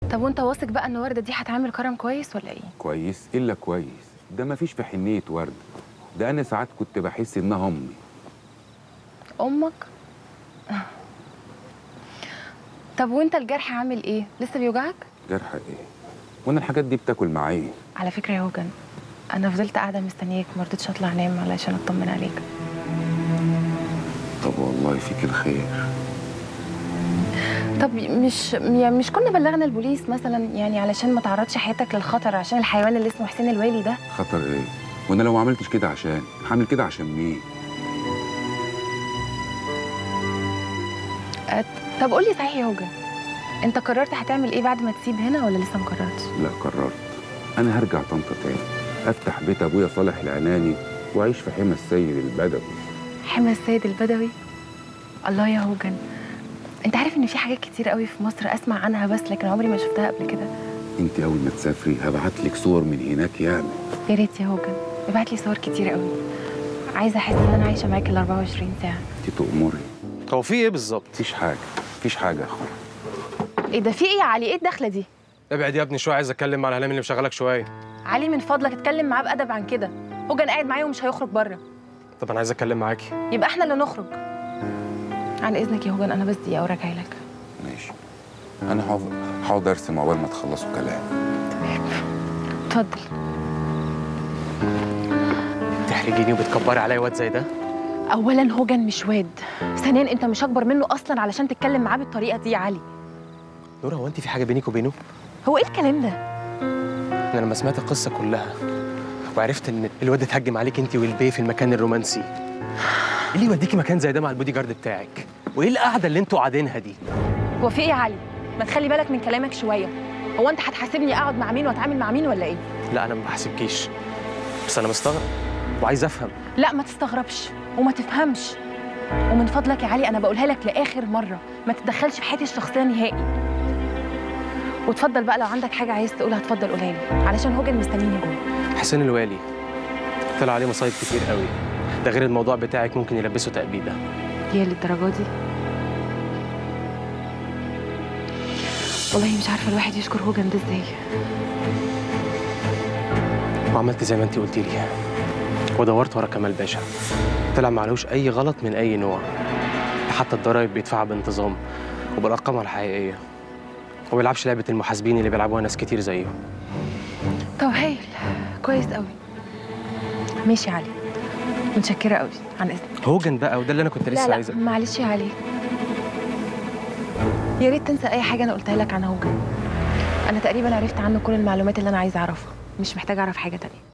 طب وانت واثق بقى ان وردة دي هتعمل كرم كويس ولا ايه؟ كويس الا كويس، ده مفيش في حنيه ورده، ده انا ساعات كنت بحس انها امي. امك؟ طب وانت الجرح عامل ايه؟ لسه بيوجعك؟ جرح ايه؟ وانا الحاجات دي بتاكل معايا؟ على فكره يا هوجن، انا فضلت قاعده مستنياك، ما رضيتش اطلع انام علشان اطمن عليك. طب والله فيك الخير. طب مش كنا بلغنا البوليس مثلا، يعني علشان ما تعرضش حياتك للخطر عشان الحيوان اللي اسمه حسين الوالي ده؟ خطر ايه؟ وانا لو ما عملتش كده عشان هعمل كده عشان مين؟ طب قول لي صحيح يا هوجن، انت قررت هتعمل ايه بعد ما تسيب هنا ولا لسه ما قررتش؟ لا قررت، انا هرجع طنطا تاني، افتح بيت ابويا صالح العناني واعيش في حمى السيد البدوي. حمى السيد البدوي؟ الله يا هوجن، انت عارف ان في حاجات كتير قوي في مصر اسمع عنها بس لكن عمري ما شفتها قبل كده. انت اول ما تسافري هبعت لك صور من هناك يعني. يا ريت يا هوجن، ابعت لي صور كتير قوي، عايزه احس ان انا عايشه معاك ال 24 ساعه. انت تؤمري. هو في ايه بالظبط؟ مفيش حاجه، مفيش حاجه يا اخويا. ايه ده، في ايه يا علي؟ ايه الدخله دي؟ ابعد يا ابني شويه، عايز اتكلم مع الهلام اللي مشغلك شويه. علي من فضلك اتكلم معاه بادب عن كده، هوجن قاعد معايا ومش هيخرج بره. طب انا عايز اتكلم معاكي. يبقى احنا اللي نخرج. عن اذنك يا هوجن، انا بس دقيقه وراجعه لك. ماشي، انا هقعد ارسم عقبال ما تخلصوا كلام. تمام، اتفضل. بتحرجيني وبتكبري عليا واد زي ده؟ اولا هوجن مش واد، ثانيا انت مش اكبر منه اصلا علشان تتكلم معاه بالطريقه دي يا علي. نورا، هو انت في حاجه بينك وبينه؟ هو ايه الكلام ده؟ انا لما سمعت القصه كلها وعرفت ان الواد اتهجم عليك انت والبيه في المكان الرومانسي، ايه اللي يوديكي مكان زي ده مع البودي جارد بتاعك؟ وايه القعده اللي انتوا قاعدينها دي؟ هو في ايه يا علي؟ ما تخلي بالك من كلامك شويه، هو انت هتحاسبني اقعد مع مين واتعامل مع مين ولا ايه؟ لا انا ما بحاسبكيش، بس انا مستغرب وعايز افهم. لا ما تستغربش وما تفهمش، ومن فضلك يا علي انا بقولها لك لاخر مره، ما تتدخلش في حياتي الشخصيه نهائي. وتفضل بقى لو عندك حاجه عايز تقولها اتفضل قولها لي، علشان هوجن مستنيني جوه. حسين الوالي طلع عليه مصايب كتير قوي، ده غير الموضوع بتاعك ممكن يلبسه تأبيده. يا للدرجه دي؟ والله مش عارفه الواحد يشكر هوجن ده ازاي. وعملت زي ما انت قلتي لي ودورت ورا كمال باشا، طلع معلوش اي غلط من اي نوع، حتى الضرايب بيدفعها بانتظام وبالارقام الحقيقيه، وما بيلعبش لعبه المحاسبين اللي بيلعبوها ناس كتير زيه. طب هايل، كويس قوي. ماشي يا علي، متشكره قوي، عن اذنك. هوجن بقى، وده اللي انا كنت لسه عايزه. لا معلش يا علي، يا ريت تنسى اي حاجه انا قلتها لك عن هوجن. انا تقريبا عرفت عنه كل المعلومات اللي انا عايزه اعرفها، مش محتاجه اعرف حاجه تانية.